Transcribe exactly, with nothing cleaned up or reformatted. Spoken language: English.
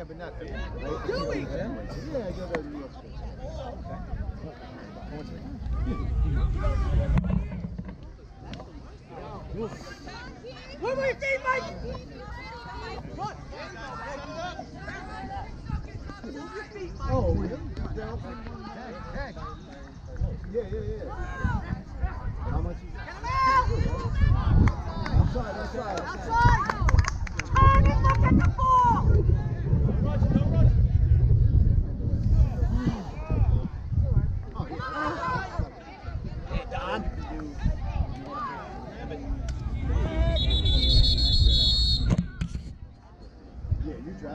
Yeah, but not. Like, doing? Yeah, I go to New York. Where were your feet, Mike? Run. Oh, really? Hey, hey. Yeah, yeah, yeah. How much is it? Outside, outside. Outside. Turn and look at the